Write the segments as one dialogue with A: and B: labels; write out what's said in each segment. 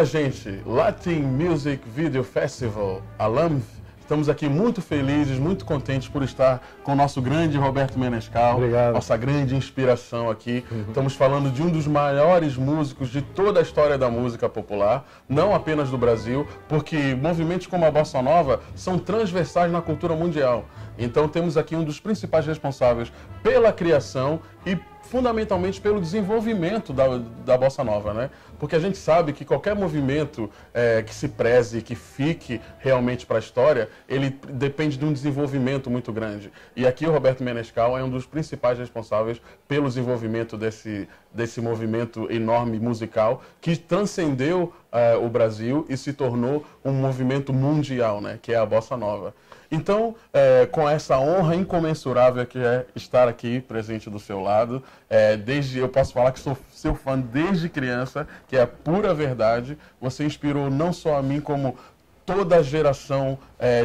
A: gente, Latin Music Video Festival, ALAMV. Estamos aqui muito felizes, muito contentes por estar com o nosso grande Roberto Menescal.
B: Obrigado.
A: Nossa grande inspiração aqui. Estamos falando de um dos maiores músicos de toda a história da música popular, não apenas do Brasil, porque movimentos como a Bossa Nova são transversais na cultura mundial. Então temos aqui um dos principais responsáveis pela criação e fundamentalmente pelo desenvolvimento da Bossa Nova, né? Porque a gente sabe que qualquer movimento que se preze, que fique realmente para a história, ele depende de um desenvolvimento muito grande. E aqui o Roberto Menescal é um dos principais responsáveis pelo desenvolvimento desse movimento enorme musical que transcendeu o Brasil e se tornou um movimento mundial, né? Que é a Bossa Nova. Então, com essa honra incomensurável que é estar aqui presente do seu lado, eu posso falar que sou seu fã desde criança, que é a pura verdade. Você inspirou não só a mim, como toda a geração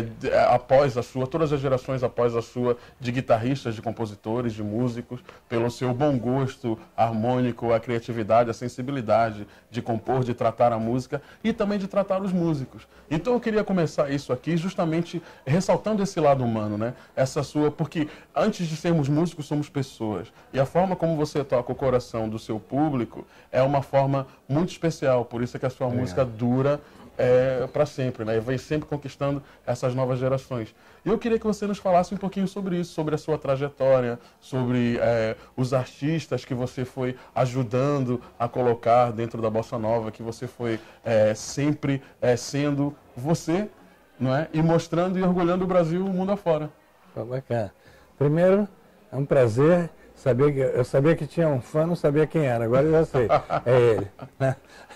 A: todas as gerações após a sua, de guitarristas, de compositores, de músicos, pelo seu bom gosto harmônico, a criatividade, a sensibilidade de compor, de tratar a música e também de tratar os músicos. Então eu queria começar isso aqui justamente ressaltando esse lado humano, né? Porque antes de sermos músicos, somos pessoas. E a forma como você toca o coração do seu público é uma forma muito especial, por isso é que a sua música dura para sempre, né? E vem sempre conquistando essas novas gerações. E eu queria que você nos falasse um pouquinho sobre isso, sobre a sua trajetória, sobre os artistas que você foi ajudando a colocar dentro da Bossa Nova, que você foi sempre sendo você, não é? E mostrando e orgulhando o Brasil o mundo afora.
B: Bacana. Primeiro, é um prazer saber eu sabia que tinha um fã, não sabia quem era, agora eu já sei. É ele. Né?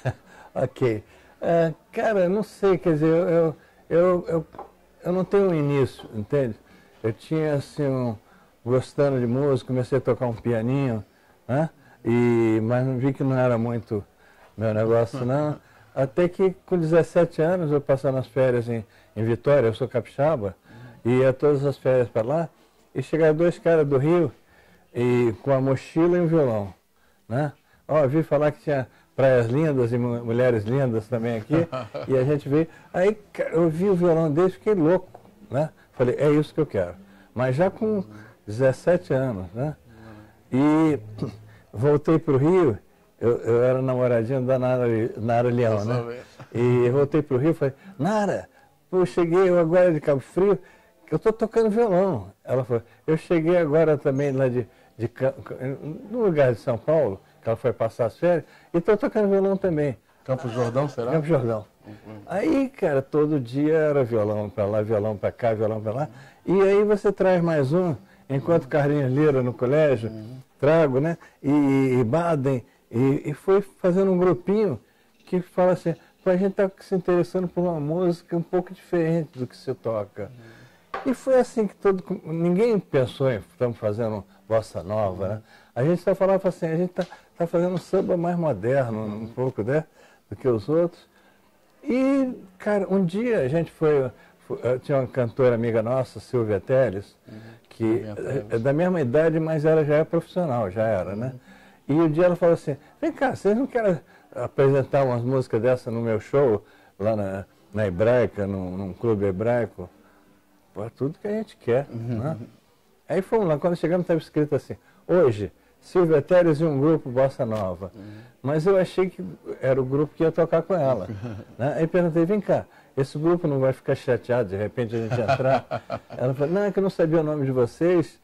B: Ok. Cara, não sei, quer dizer, eu não tenho um início, entende? Eu tinha, assim, gostando de música, comecei a tocar um pianinho, né? Mas não vi que não era muito meu negócio, não. Até que com 17 anos, eu passava nas férias em Vitória, eu sou capixaba, e ia todas as férias para lá, e chegaram dois caras do Rio, com a mochila e um violão, né? Eu vi falar que tinha praias lindas e mulheres lindas também aqui, e a gente veio. Aí eu vi o violão deles, fiquei louco, né? Falei, é isso que eu quero. Mas já com 17 anos, né? E voltei para o Rio, eu era namoradinho da Nara Leão, né? E voltei para o Rio e falei, Nara, eu cheguei agora de Cabo Frio, eu estou tocando violão. Ela falou, eu cheguei agora também lá no lugar de São Paulo, que ela foi passar as férias, e estou tocando violão também.
A: Campos Jordão, será?
B: Campos Jordão. Aí, cara, todo dia era violão para lá, violão para cá, violão para lá. E aí você traz mais um, enquanto Carlinhos Lira no colégio, trago, né? E Baden, e foi fazendo um grupinho que fala assim, a gente está se interessando por uma música um pouco diferente do que se toca. E foi assim que ninguém pensou em estamos fazendo Bossa Nova, né? A gente só falava assim, a gente está fazendo um samba mais moderno, um pouco, né, do que os outros. E, cara, um dia a gente tinha uma cantora amiga nossa, Silvia Teles, que é da mesma idade, mas ela já é profissional, já era, né? E um dia ela falou assim, vem cá, vocês não querem apresentar umas músicas dessa no meu show, lá na Hebraica, num clube hebraico? Pô, tudo que a gente quer, né? Aí fomos lá, quando chegamos estava escrito assim, hoje, Silvia Teles e um grupo Bossa Nova. Mas eu achei que era o grupo que ia tocar com ela. Né? Aí perguntei, vem cá, esse grupo não vai ficar chateado, de repente a gente entrar? Ela falou, não, é que eu não sabia o nome de vocês.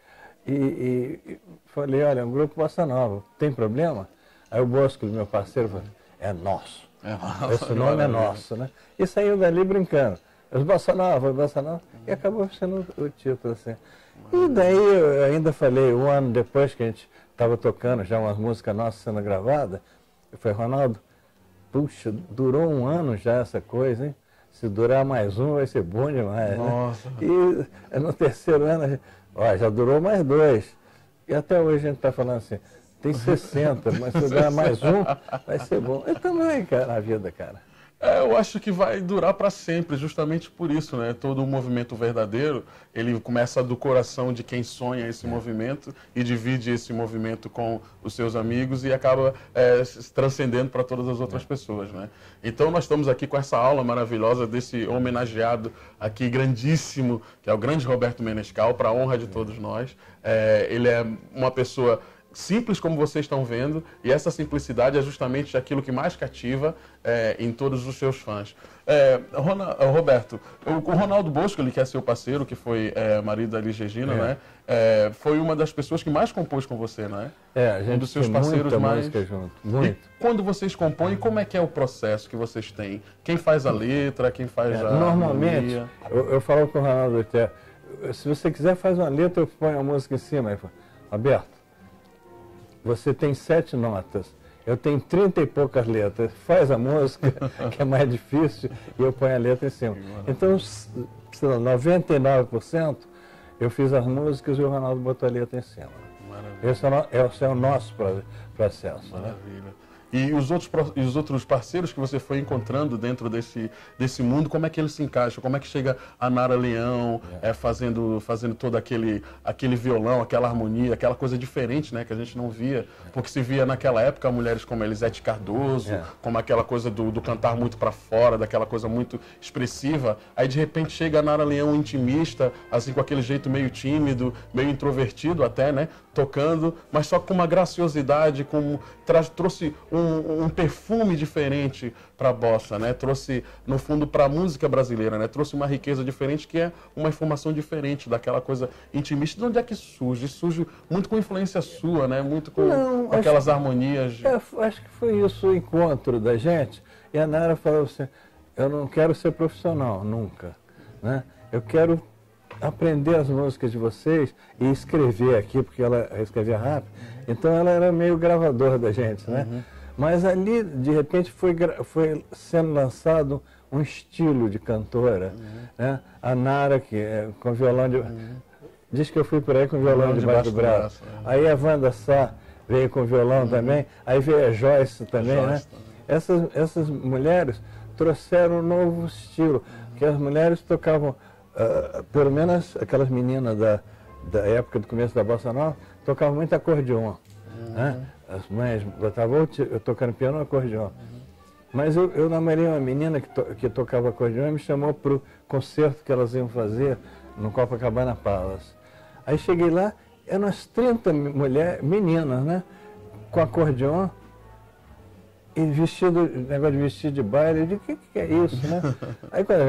B: E falei, olha, é um grupo Bossa Nova, tem problema? Aí o Bosco, meu parceiro, falou, é nosso. Esse nome é nosso, né? E saiu dali brincando. Os Bossa Nova, e acabou sendo o título, assim. E daí eu ainda falei, um ano depois que a gente estava tocando já umas músicas nossas sendo gravadas, eu falei, Ronaldo, puxa, durou um ano já essa coisa, hein? Se durar mais um vai ser bom demais,
A: Nossa.
B: Né? E no terceiro ano, já durou mais 2. E até hoje a gente está falando assim, tem 60, mas se durar mais um, vai ser bom. Eu também, cara, na vida, cara.
A: Eu acho que vai durar para sempre, justamente por isso, né? Todo o movimento verdadeiro, ele começa do coração de quem sonha esse movimento e divide esse movimento com os seus amigos e acaba se transcendendo para todas as outras pessoas, né? Então nós estamos aqui com essa aula maravilhosa desse homenageado aqui grandíssimo, que é o grande Roberto Menescal, para a honra de todos nós. Ele é uma pessoa simples, como vocês estão vendo, e essa simplicidade é justamente aquilo que mais cativa em todos os seus fãs. Roberto, o Ronaldo Bosco, ele que é seu parceiro, que foi marido da Elis Regina, né? Foi uma das pessoas que mais compôs com você, né?
B: A gente
A: um dos seus
B: tem
A: parceiros
B: muita
A: mais.
B: música junto, muito.
A: E quando vocês compõem, como é que é o processo que vocês têm? Quem faz a letra, quem faz a
B: Normalmente,
A: harmonia?
B: eu falo com o Ronaldo até, se você quiser faz uma letra, eu ponho a música em cima. Ele fala, Roberto, você tem 7 notas, eu tenho 30 e poucas letras, faz a música, que é mais difícil, e eu ponho a letra em cima. Então, 99% eu fiz as músicas e o Ronaldo botou a letra em cima. Esse é o nosso processo.
A: Maravilha. Né? E os outros parceiros que você foi encontrando dentro desse mundo, como é que eles se encaixam? Como é que chega a Nara Leão fazendo todo aquele violão, aquela harmonia, aquela coisa diferente, né, que a gente não via, porque se via naquela época mulheres como Elisete Cardoso, como aquela coisa do cantar muito para fora, daquela coisa muito expressiva. Aí de repente chega a Nara Leão intimista, assim com aquele jeito meio tímido, meio introvertido até, né, tocando, mas só com uma graciosidade, trouxe um perfume diferente para a bossa, né? Trouxe, no fundo, para a música brasileira, né? Trouxe uma riqueza diferente, que é uma informação diferente daquela coisa intimista. De onde é que surge? Surge muito com influência sua, né? Muito com aquelas harmonias.
B: Acho que foi isso, o encontro da gente. E a Nara falou assim, eu não quero ser profissional, nunca, né? Eu quero aprender as músicas de vocês e escrever aqui, porque ela escrevia rápido. Então ela era meio gravadora da gente, né? Mas ali, de repente, foi sendo lançado um estilo de cantora, né? A Nara, que com violão de... Diz que eu fui por aí com violão debaixo do braço. Aí a Wanda Sá veio com violão também, aí veio a Joyce também, né? Essas mulheres trouxeram um novo estilo, que as mulheres tocavam, pelo menos aquelas meninas da época do começo da Bossa Nova, tocavam muito acordeon, né? As mães botavam eu tocando piano ou acordeon. Mas eu namorei uma menina que tocava acordeon e me chamou para o concerto que elas iam fazer no Copacabana Palace. Aí cheguei lá, eram umas 30 meninas, né? Com acordeon e negócio de vestido de baile. Eu digo, o que é isso, né? Aí quando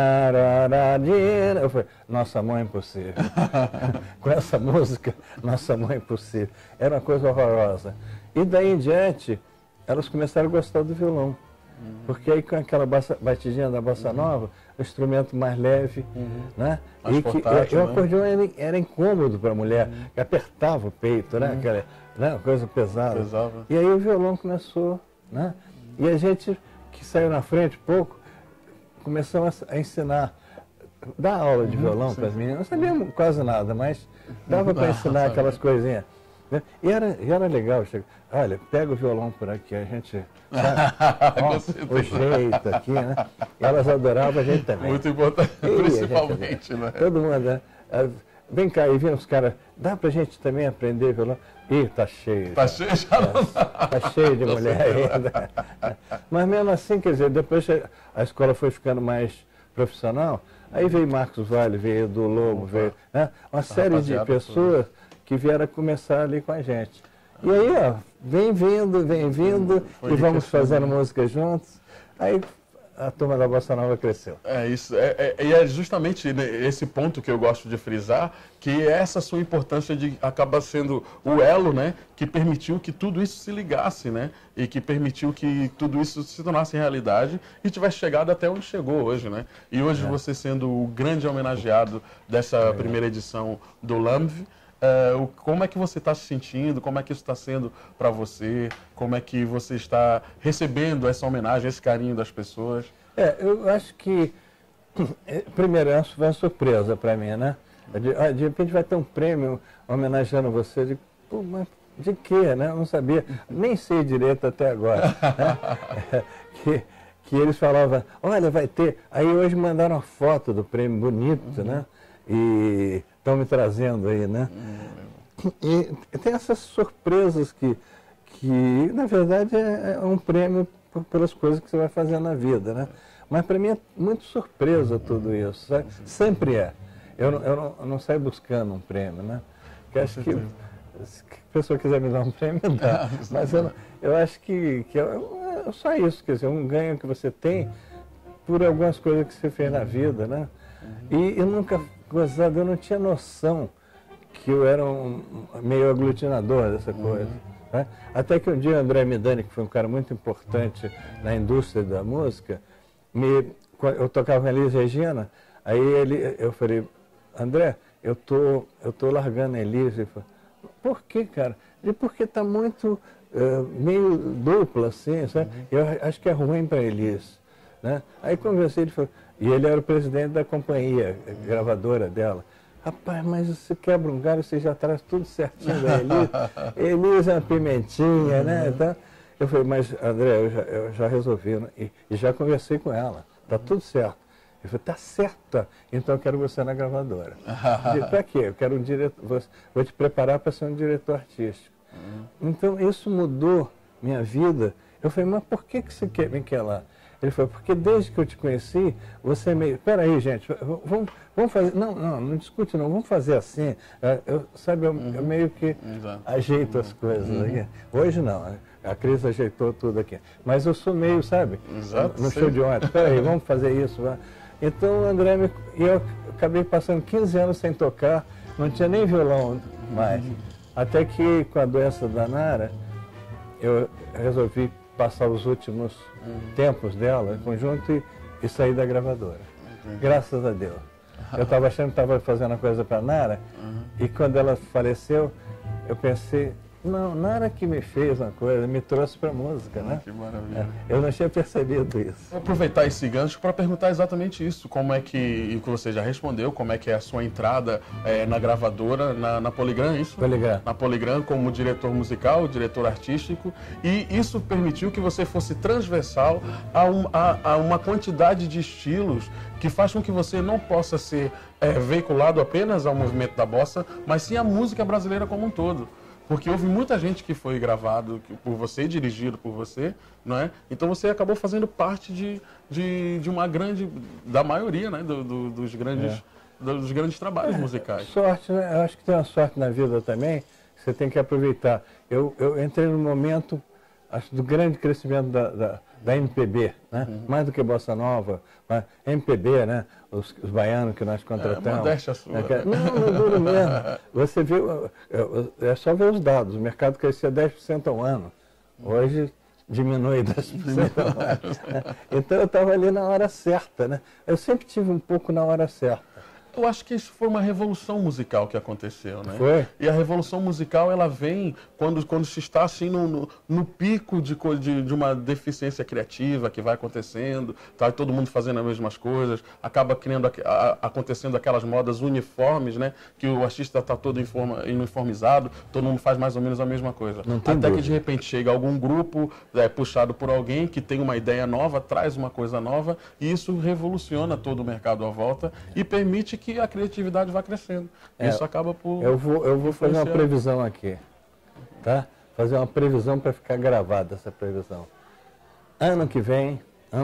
B: eu falei, Nossa Mãe Impossível. Com essa música, Nossa Mãe Impossível. Era uma coisa horrorosa. E daí em diante, elas começaram a gostar do violão. Porque aí com aquela batidinha da bossa nova, o instrumento mais leve, né?
A: Mais portátil,
B: o acordeão era incômodo para a mulher, que apertava o peito, né? Aquela, uma coisa pesada.
A: Pesava.
B: E aí o violão começou, né? E a gente, que saiu na frente pouco, começamos a ensinar, dar aula de violão para as meninas. Não sabíamos quase nada, mas dava para ensinar aquelas coisinhas. E era legal, olha, pega o violão por aqui, a gente, o jeito aqui, né? E elas adoravam a gente também.
A: Muito importante, principalmente, né?
B: Todo mundo, né? Vem cá, e vem os caras, dá pra gente também aprender violão? Ih, tá cheio.
A: Tá cheio já não dá.
B: Tá cheio de mulher ainda. Mas mesmo assim, quer dizer, depois a escola foi ficando mais profissional, aí veio Marcos Vale, veio Edu Lobo, veio, né? Uma série de pessoas que vieram começar ali com a gente. E aí, ó, vem vindo, e vamos fazendo música juntos. Aí a turma da Bossa Nova cresceu.
A: É isso, e é justamente esse ponto que eu gosto de frisar, que essa sua importância de acabar sendo o elo, né, que permitiu que tudo isso se ligasse, né, e que permitiu que tudo isso se tornasse realidade e tivesse chegado até onde chegou hoje, né. E hoje você sendo o grande homenageado dessa primeira edição do LAMV, como é que você está se sentindo? Como é que isso está sendo para você? Como é que você está recebendo essa homenagem, esse carinho das pessoas?
B: Eu acho que, primeiro, foi uma surpresa para mim, né? De repente vai ter um prêmio homenageando você. Eu digo, pô, mas de quê, né? Eu não sabia, nem sei direito até agora. Né? que eles falavam, olha, vai ter. Aí hoje mandaram uma foto do prêmio bonito, né? E estão me trazendo aí, né? E tem essas surpresas que na verdade, é um prêmio pelas coisas que você vai fazer na vida, né? Mas para mim é muito surpresa tudo isso, sabe? Sempre é. Eu não saio buscando um prêmio, né? Porque acho que se a pessoa quiser me dar um prêmio, dá. Mas eu acho que é só isso, quer dizer, um ganho que você tem por algumas coisas que você fez na vida, né? E eu nunca, gozado, eu não tinha noção que eu era meio aglutinador dessa coisa. Né? Até que um dia o André Midani, que foi um cara muito importante na indústria da música, eu tocava em Elis Regina, aí eu falei, André, eu tô largando a Elis. Ele falou, por que, cara? Ele, porque está muito meio dupla, assim, sabe? Eu acho que é ruim para Elis. Né? Aí conversei, ele falou, e ele era o presidente da companhia gravadora dela. Rapaz, mas você quebra um galho, você já traz tudo certinho da Elis. Elis é uma pimentinha, né? Então, eu falei, mas André, eu já resolvi, né? E já conversei com ela, tá tudo certo. Ele falou, tá certo, então eu quero você na gravadora. Eu falei, pra quê? Eu quero um diretor, vou te preparar para ser um diretor artístico. Então isso mudou minha vida. Eu falei, mas por que você me quer lá? Ele falou, porque desde que eu te conheci, você é meio... Peraí, gente, vamos fazer... Não discute não, vamos fazer assim. Eu meio que ajeito as coisas aqui. Hoje não, a Cris ajeitou tudo aqui. Mas eu sou meio, sabe? No show de ontem. Peraí, vamos fazer isso. Então o André eu acabei passando 15 anos sem tocar, não tinha nem violão mais. Até que com a doença da Nara, eu resolvi passar os últimos tempos dela em conjunto e sair da gravadora. Graças a Deus. Eu estava achando que estava fazendo a coisa para Nara e quando ela faleceu, eu pensei, não, Nara que me fez uma coisa, me trouxe para a música, né? Que maravilha. Eu não tinha percebido isso.
A: Vou aproveitar esse gancho para perguntar exatamente isso, como é e que você já respondeu, como é que é a sua entrada na gravadora, na Polygram, isso?
B: Polygram.
A: Na Polygram como diretor musical, diretor artístico, e isso permitiu que você fosse transversal a uma quantidade de estilos que faz com que você não possa ser veiculado apenas ao movimento da bossa, mas sim à música brasileira como um todo. Porque houve muita gente que foi gravado por você, dirigido por você, não é? Então você acabou fazendo parte de uma grande, da maioria, né? Dos grandes trabalhos musicais.
B: Sorte, né? Eu acho que tem uma sorte na vida também, que você tem que aproveitar. Eu entrei num momento, acho, do grande crescimento da MPB, né? Mais do que Bossa Nova, mas MPB, né? Os baianos que nós contratamos.
A: Modéstia sua.
B: Não duro mesmo. Você viu, é só ver os dados, o mercado crescia 10% ao ano. Hoje diminui 10% ao ano. Então eu estava ali na hora certa, né? Eu sempre tive um pouco na hora certa.
A: Eu acho que isso foi uma revolução musical que aconteceu, né?
B: Foi.
A: E a revolução musical, ela vem quando se está assim no pico de uma deficiência criativa que vai acontecendo, tá todo mundo fazendo as mesmas coisas, acaba acontecendo aquelas modas uniformes, né? Que o artista está todo uniformizado, todo mundo faz mais ou menos a mesma coisa. Até que de repente chega algum grupo puxado por alguém que tem uma ideia nova, traz uma coisa nova, e isso revoluciona todo o mercado à volta e permite que a criatividade vá crescendo. Isso acaba por...
B: Eu vou fazer uma previsão aqui, tá? Fazer uma previsão para ficar gravada essa previsão. Ano que vem,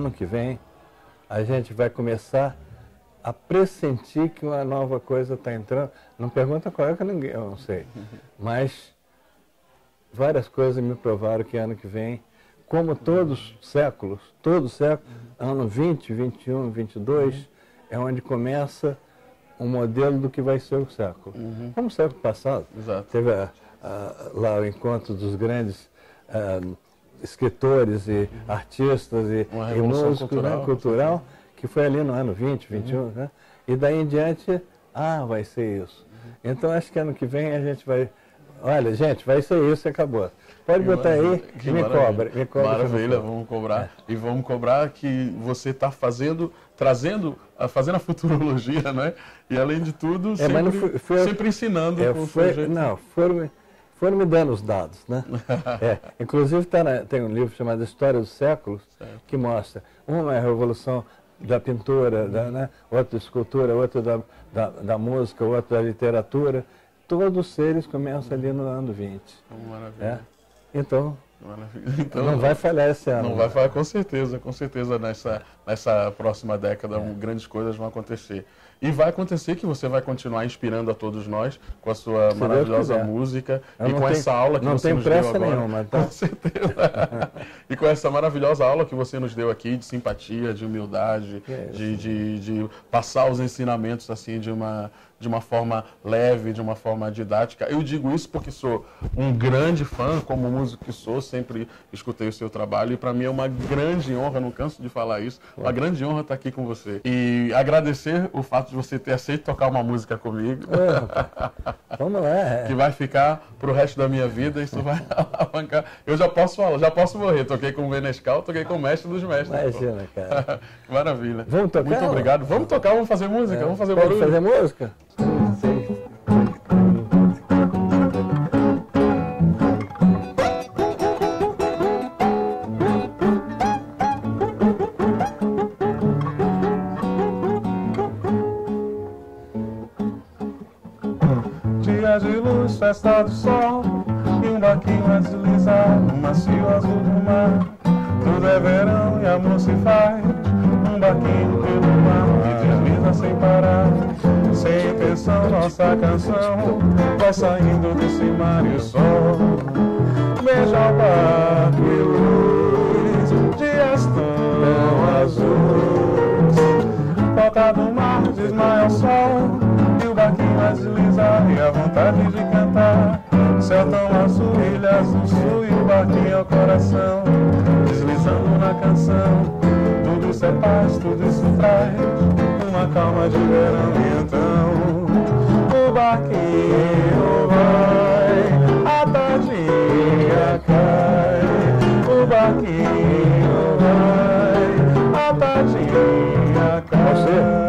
B: a gente vai começar a pressentir que uma nova coisa está entrando. Não pergunta qual é que eu não sei. Mas várias coisas me provaram que ano que vem, como todos os séculos, ano 20, 21, 22, é onde começa um modelo do que vai ser o século. Como o século passado, teve lá o encontro dos grandes escritores e artistas e músicos, né, cultural, que foi ali no ano 20, 21, né? E daí em diante, vai ser isso. Então acho que ano que vem a gente vai... Olha, gente, vai ser isso e acabou. Pode botar aí e me cobra.
A: Maravilha, vamos cobrar. E vamos cobrar que você está fazendo a futurologia, né? E além de tudo, sempre ensinando.
B: foram me dando os dados, né? Inclusive tem um livro chamado História dos Séculos, que mostra uma é a revolução da pintura, né? Outra da escultura, outra da música, outra da literatura. Todos os seres começam ali no ano 20.
A: Maravilha.
B: Então,
A: então,
B: não vai falhar esse ano.
A: Não vai falhar, com certeza nessa próxima década grandes coisas vão acontecer. E vai acontecer que você vai continuar inspirando a todos nós com a sua maravilhosa música e com essa aula que você nos deu agora.
B: Não tem pressa nenhuma, tá?
A: Com certeza. E com essa maravilhosa aula que você nos deu aqui de simpatia, de humildade, de passar os ensinamentos assim de uma forma leve, de uma forma didática. Eu digo isso porque sou um grande fã, como músico que sou, sempre escutei o seu trabalho e para mim é uma grande honra, não canso de falar isso, uma grande honra estar aqui com você. E agradecer o fato de você ter aceito tocar uma música comigo.
B: Vamos lá.
A: Que vai ficar pro resto da minha vida, isso vai alavancar. Eu já posso morrer. Toquei com o Menescal, toquei com o mestre dos mestres.
B: Imagina, cara.
A: Maravilha.
B: Vamos tocar?
A: Muito obrigado. Vamos tocar, vamos fazer música, vamos fazer barulho.
B: Pode fazer música? Sim.
A: Dia de luz, festa do sol, e um barquinho a deslizar no macio azul do mar. Tudo é verão e amor se faz, um barquinho pelo mar que desliza sem parar. Sem intenção, nossa canção vai saindo desse mar e o sol beija o barco e luz, dias tão azuis. Toca do mar, desmaia o sol, e o barquinho a deslizar e a vontade de cantar. Céu tão azul, ilha azul sul, e o barquinho é o coração deslizando na canção. Tudo isso é paz, tudo isso traz uma calma de verão. E então o barquinho vai, a tardinha cai. O barquinho vai, a tardinha cai.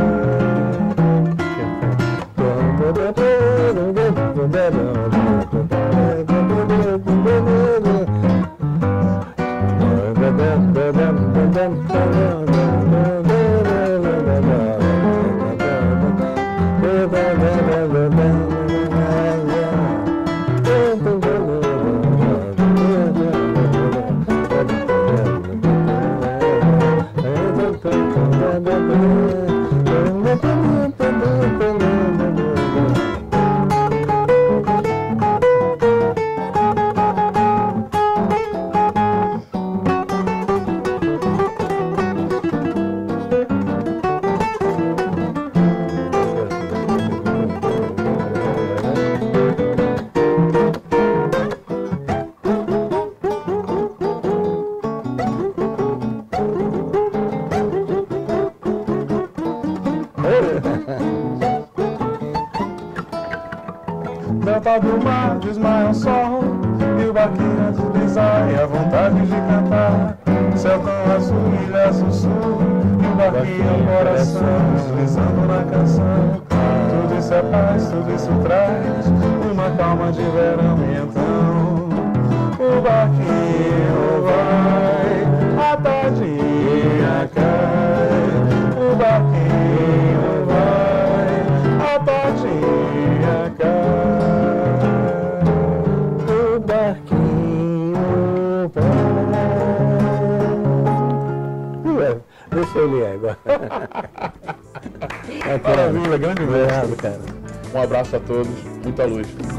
A: Delta do mar, desmaia o sol, e o barquinho a deslizar, e a vontade de cantar. Céu tão azul, ilha azul sul, e o barquinho é o coração deslizando na canção. Tudo isso é paz, tudo isso traz uma calma de verão. E então o barquinho vai, a tardinha cai. O barquinho vai, a tardinha cai. O barquinho vai. Deixa eu ler agora. Maravilha, grande beijo, cara. Um abraço a todos, muita luz.